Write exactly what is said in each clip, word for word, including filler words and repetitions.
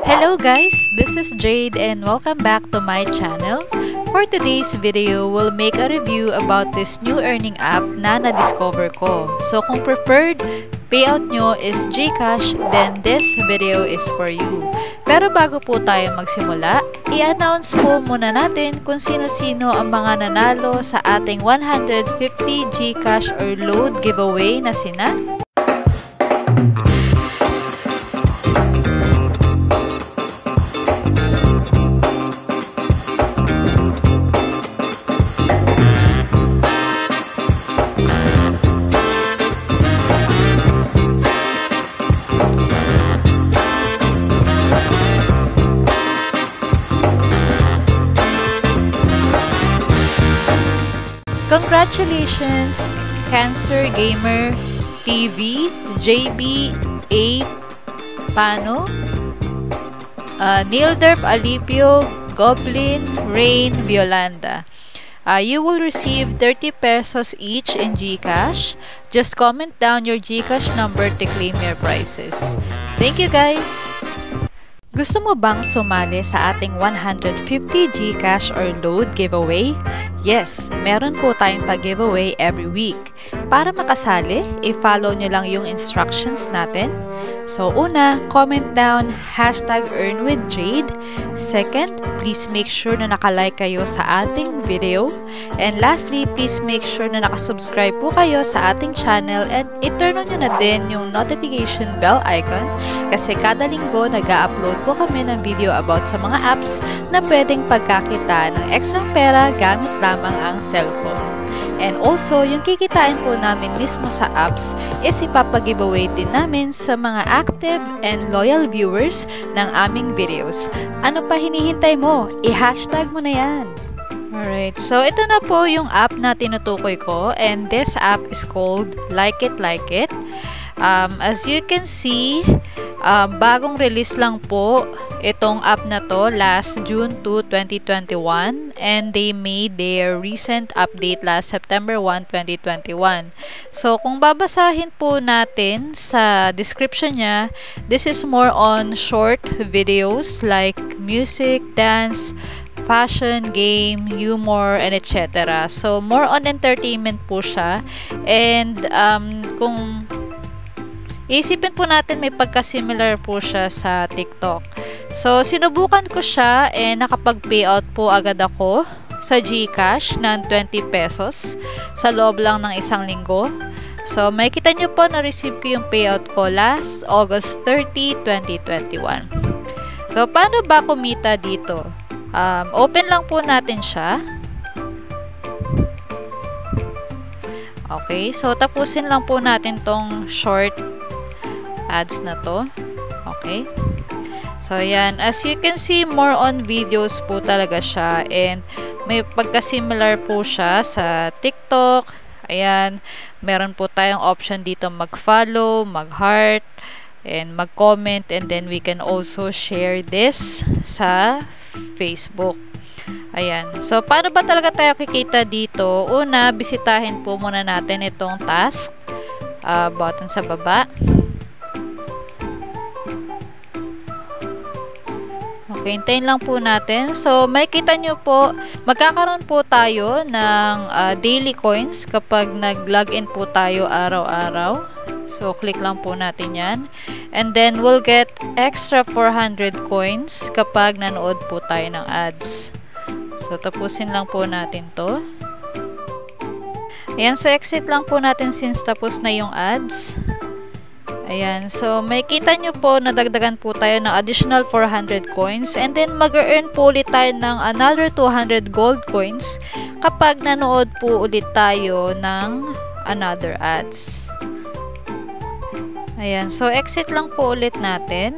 Hello guys, this is Jade and welcome back to my channel. For today's video, we'll make a review about this new earning app na na-discover ko. So kung preferred payout nyo is Gcash, then this video is for you. Pero bago po tayo magsimula, i-announce po muna natin kung sino-sino ang mga nanalo sa ating one hundred fifty Gcash or load giveaway na sina Congratulations, Cancer Gamer T V, J B A Pano, uh, Nilderp Alipio, Goblin, Rain, Violanda. Uh, you will receive thirty pesos each in Gcash. Just comment down your Gcash number to claim your prizes. Thank you guys! Gusto mo bang sumali sa ating one hundred fifty Gcash or load giveaway? Yes, meron po tayong pag-giveaway every week. Para makasali, i-follow nyo lang yung instructions natin. So, una, comment down hashtag earnwithjade. Second, please make sure na nakalike kayo sa ating video. And lastly, please make sure na nakasubscribe po kayo sa ating channel and i-turn on nyo na din yung notification bell icon kasi kada linggo nag-upload po kami ng video about sa mga apps na pwedeng pagkakita ng extra pera gamit lamang ang cellphone. And also, yung kikitain po namin mismo sa apps is ipapag-giveaway din namin sa mga active and loyal viewers ng aming videos. Ano pa hinihintay mo? I-hashtag mo na yan! Alright, so ito na po yung app na tinutukoy ko and this app is called Like It, Like It. Um, as you can see, um, bagong release lang po itong app na to last June two, twenty twenty-one and they made their recent update last September first, twenty twenty-one. So kung babasahin po natin sa description niya, this is more on short videos like music, dance, fashion, game, humor, and et cetera. So more on entertainment po siya and um, kung isipin po natin may pagka-similar po siya sa TikTok. So, sinubukan ko siya and nakapag-payout po agad ako sa Gcash ng twenty pesos sa loob lang ng isang linggo. So, makikita nyo po na-receive ko yung payout ko last August thirtieth, twenty twenty-one. So, paano ba kumita dito? Um, open lang po natin siya. Okay, so tapusin lang po natin tong short ads na to. Okay. So, ayan. As you can see, more on videos po talaga siya. And may pagka-similar po siya sa TikTok. Ayan. Meron po tayong option dito mag-follow, mag-heart, and mag-comment. And then, we can also share this sa Facebook. Ayan. So, paano ba talaga tayo kikita dito? Una, bisitahin po muna natin itong task. Uh, button sa baba. Okay, hintayin lang po natin. So, makikita nyo po, magkakaroon po tayo ng uh, daily coins kapag nag-login po tayo araw-araw. So, click lang po natin yan. And then, we'll get extra four hundred coins kapag nanood po tayo ng ads. So, tapusin lang po natin to. Ayan, so exit lang po natin since tapos na yung ads. Ayan, so makikita nyo po na dagdagan po tayo ng additional four hundred coins and then mag-earn po ulit tayo ng another two hundred gold coins kapag nanood po ulit tayo ng another ads. Ayan, so exit lang po ulit natin.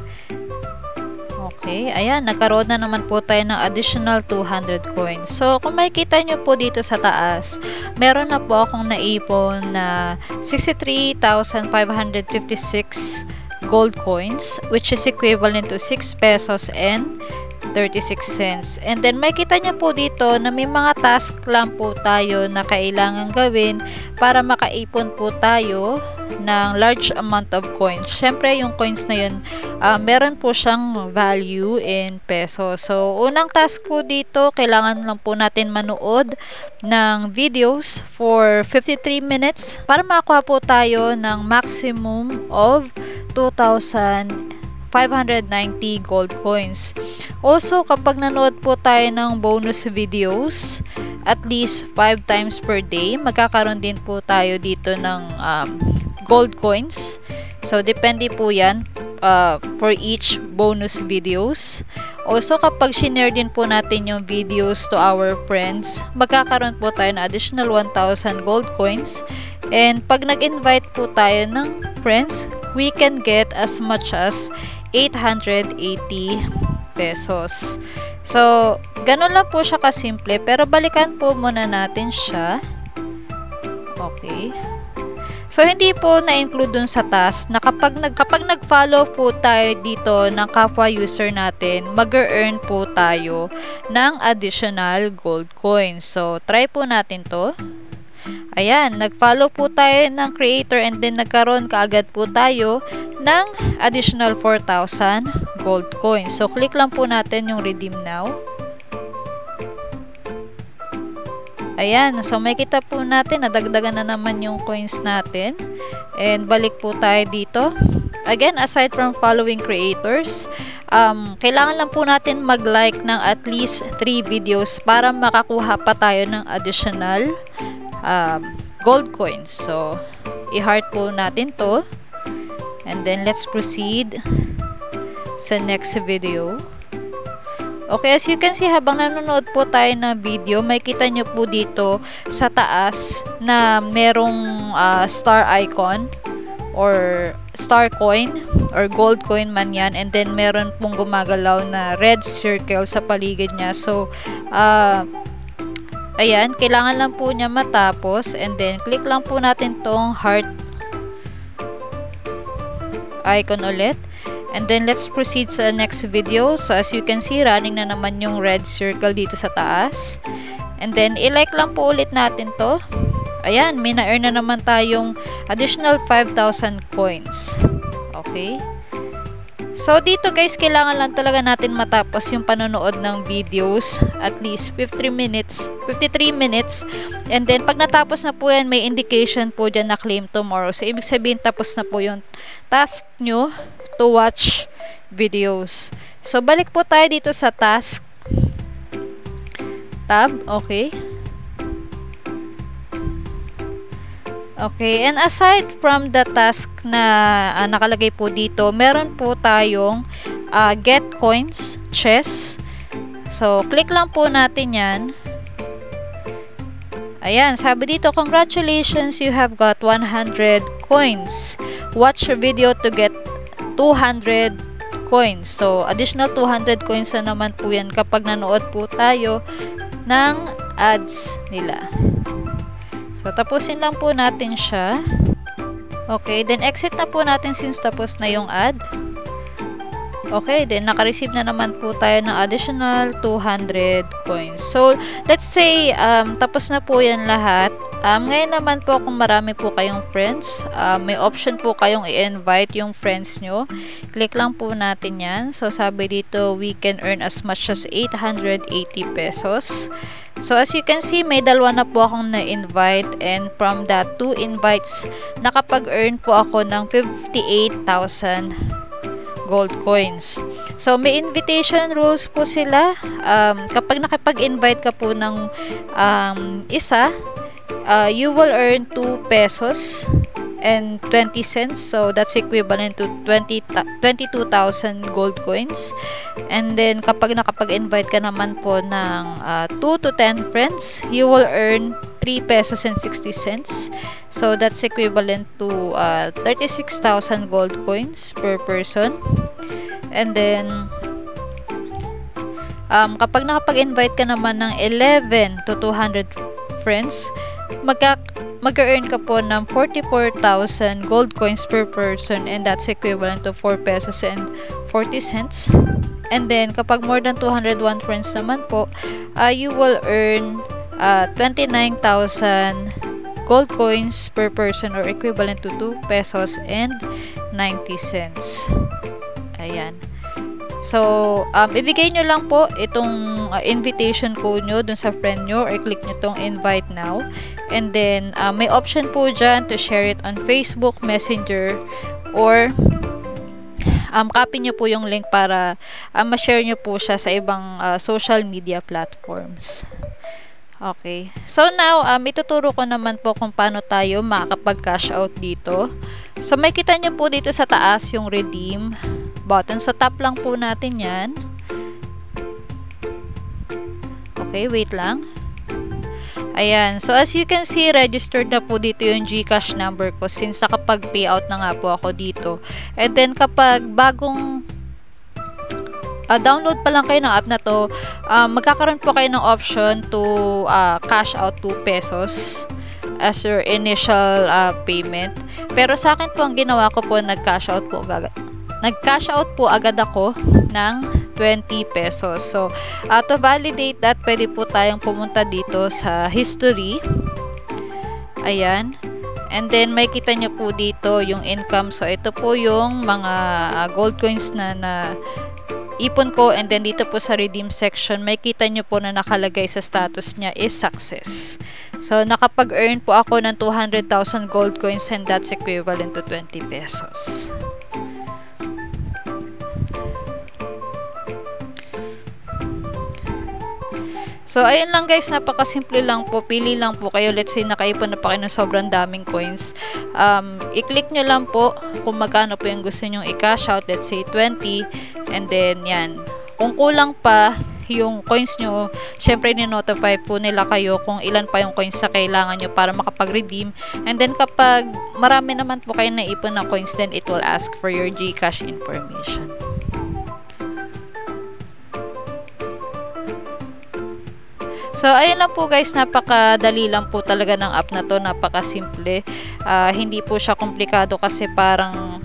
Okay, ayan, nagkaroon na naman po tayo ng additional two hundred coins. So, kung makikita nyo po dito sa taas, meron na po akong naipon na sixty-three thousand five hundred fifty-six gold coins, which is equivalent to six pesos and thirty-six cents. And then makita niyo po dito na may mga task lang po tayo na kailangan gawin para makaipon po tayo ng large amount of coins. Syempre, yung coins na yun, uh, meron po siyang value in peso. So, unang task po dito, kailangan lang po natin manood ng videos for fifty-three minutes para makakuha po tayo ng maximum of two thousand five hundred ninety gold coins. Also, kapag nanood po tayo ng bonus videos, at least five times per day, magkakaroon din po tayo dito ng um, gold coins. So, depende po yan uh, for each bonus videos. Also, kapag shinare din po natin yung videos to our friends, magkakaroon po tayo ng additional one thousand gold coins. And pag nag-invite po tayo ng friends, we can get as much as eight hundred eighty pesos. So, ganun lang po siya kasimple. Pero balikan po muna natin siya. Okay. So, hindi po na-include dun sa task na kapag, nag, kapag nag-follow po tayo dito ng kapwa user natin, mag-earn po tayo ng additional gold coins. So, try po natin to. Ayan, nag-follow po tayo ng creator and then nagkaroon kaagad po tayo ng additional four thousand gold coins. So, click lang po natin yung redeem now. Ayan, so makita po natin, nadagdagan na naman yung coins natin. And balik po tayo dito. Again, aside from following creators, um, kailangan lang po natin mag-like ng at least three videos para makakuha pa tayo ng additional um, gold coins. So, i-heart po natin to. And then, let's proceed sa next video. Okay, as you can see, habang nanonood po tayo ng video, may kita nyo po dito sa taas na merong uh, star icon or star coin or gold coin man yan. And then, meron pong gumagalaw na red circle sa paligid niya. So, uh, ayan, kailangan lang po niya matapos. And then, click lang po natin tong heart icon ulit. And then, let's proceed sa next video. So, as you can see, running na naman yung red circle dito sa taas. And then, i-like lang po ulit natin to. Ayan, may na-earn na naman tayong additional five thousand coins. Okay? So, dito guys, kailangan lang talaga natin matapos yung panonood ng videos. At least fifty minutes, fifty-three minutes. And then, pag natapos na po yan, may indication po dyan na claim tomorrow. So, ibig sabihin, tapos na po yung task nyo to watch videos. So, balik po tayo dito sa task tab. Okay. Okay, and aside from the task na uh, nakalagay po dito, meron po tayong uh, get coins chest. So, click lang po natin yan. Ayan, sabi dito, congratulations, you have got one hundred coins. Watch your video to get two hundred coins. So, additional two hundred coins na naman po yan kapag nanood po tayo ng ads nila. So, tapusin lang po natin siya. Okay, then exit na po natin since tapos na yung ad. Okay, then naka-receive na naman po tayo ng additional two hundred coins. So, let's say, um, tapos na po yan lahat. Um, ngayon naman po kung marami po kayong friends, uh, may option po kayong i-invite yung friends nyo. Click lang po natin yan. So, sabi dito, we can earn as much as eight hundred eighty pesos. So, as you can see, may dalawa na po akong na-invite and from that two invites, nakapag-earn po ako ng fifty-eight thousand gold coins. So, may invitation rules po sila. Um, kapag nakapag-invite ka po ng um, isa, uh, you will earn two pesos and twenty cents. So, that's equivalent to twenty-two thousand gold coins. And then, kapag nakapag-invite ka naman po ng uh, two to ten friends, you will earn three pesos and sixty cents. So, that's equivalent to uh, thirty-six thousand gold coins per person. And then, um, kapag nakapag-invite ka naman ng eleven to two hundred friends, magka mag-earn ka po ng forty-four thousand gold coins per person, and that's equivalent to four pesos and forty cents. And then, kapag more than two hundred one friends naman po, uh, you will earn uh, twenty-nine thousand gold coins per person or equivalent to two pesos and ninety cents. Ayan. So, um, ibigay nyo lang po itong uh, invitation code nyo dun sa friend nyo or click nyo tong invite now. And then, uh, may option po dyan to share it on Facebook, Messenger, or um, copy nyo po yung link para uh, ma-share nyo po siya sa ibang uh, social media platforms. Okay. So, now, um, ituturo ko naman po kung paano tayo makakapag-cash out dito. So, may kita nyo po dito sa taas yung redeem button. So, tap lang po natin yan. Okay, wait lang. Ayan. So, as you can see, registered na po dito yung Gcash number ko since nakapag-payout na nga po ako dito. And then, kapag bagong uh, download pa lang kayo ng app na to, uh, magkakaroon po kayo ng option to uh, cash out two pesos as your initial uh, payment. Pero sa akin po, ang ginawa ko po, nag-cash out po agad. Nag-cash out po agad ako ng twenty pesos. So, uh, to validate that, pwede po tayong pumunta dito sa history. Ayan. And then, may kita nyo po dito yung income. So, ito po yung mga uh, gold coins na na ipon ko. And then, dito po sa redeem section, may kita nyo po na nakalagay sa status niya is success. So, nakapag-earn po ako ng two hundred thousand gold coins and that's equivalent to twenty pesos. So, ayun lang guys, napakasimple lang po. Pili lang po kayo. Let's say, nakaipon na pa kayo ng sobrang daming coins. Um, i-click nyo lang po kung magkano po yung gusto nyong i-cash out. Let's say, twenty. And then, yan. Kung kulang pa yung coins nyo, syempre, ni-notify po nila kayo kung ilan pa yung coins na kailangan nyo para makapag-redeem. And then, kapag marami naman po kayo naipon na coins, then it will ask for your Gcash information. So, ayun lang po guys, napakadali lang po talaga ng app na to, napakasimple. Uh, hindi po siya komplikado kasi parang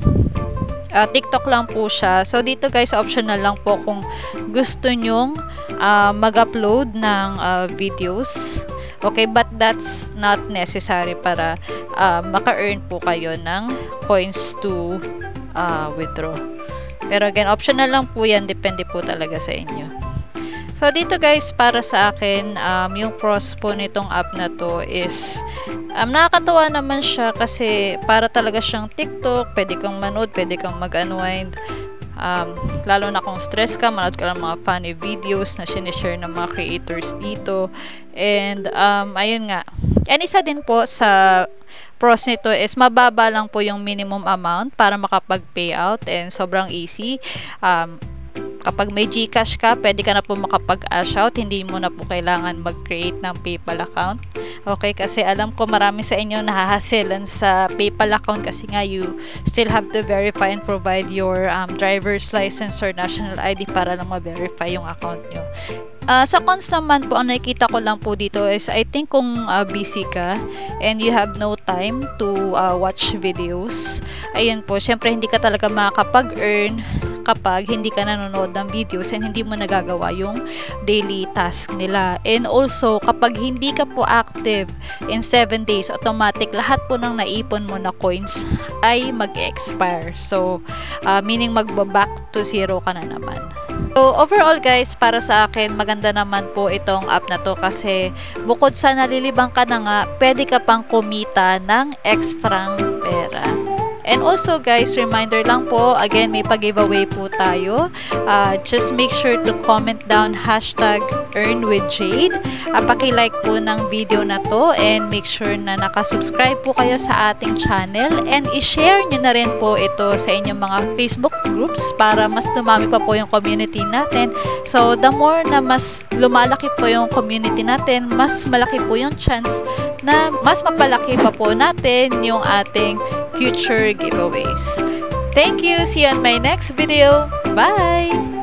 uh, TikTok lang po siya. So, dito guys, optional lang po kung gusto nyong uh, mag-upload ng uh, videos. Okay, but that's not necessary para uh, maka-earn po kayo ng coins to uh, withdraw. Pero again, optional lang po yan, depende po talaga sa inyo. So, dito guys, para sa akin, um, yung pros po nitong app na to is, um, nakakatawa naman siya kasi para talaga siyang TikTok, pwede kang manood, pwede kang mag-unwind. Um, lalo na kung stress ka, manood ka ng mga funny videos na sinishare ng mga creators dito. And, um, ayun nga. And isa din po sa pros nito is mababa lang po yung minimum amount para makapag-payout and sobrang easy. Um, Kapag may Gcash ka, pwede ka na po makapag-cash out. Hindi mo na po kailangan mag-create ng PayPal account. Okay, kasi alam ko marami sa inyo nahahaselan sa PayPal account kasi nga you still have to verify and provide your um, driver's license or national I D para lang ma-verify yung account nyo. Uh, sa cons naman po, ang nakikita ko lang po dito is I think kung uh, busy ka and you have no time to uh, watch videos, ayun po, syempre hindi ka talaga makakapag-earn kapag hindi ka nanonood ng videos and hindi mo nagagawa yung daily task nila. And also, kapag hindi ka po active in seven days, automatic lahat po ng naipon mo na coins ay mag-expire. So, uh, meaning magba-back to zero ka na naman. So, overall guys, para sa akin, maganda naman po itong app na to kasi bukod sa nalilibang ka na nga, pwede ka pang kumita ng extrang pera. And also guys, reminder lang po, again, may pag-giveaway po tayo. Uh, just make sure to comment down hashtag earnwithjade. Uh, paki-like po ng video na to and make sure na nakasubscribe po kayo sa ating channel and i-share nyo na rin po ito sa inyong mga Facebook groups para mas dumami pa po yung community natin. So, the more na mas lumalaki po yung community natin, mas malaki po yung chance na mas mapalaki pa po natin yung ating future giveaways. Thank you. See you on my next video. Bye!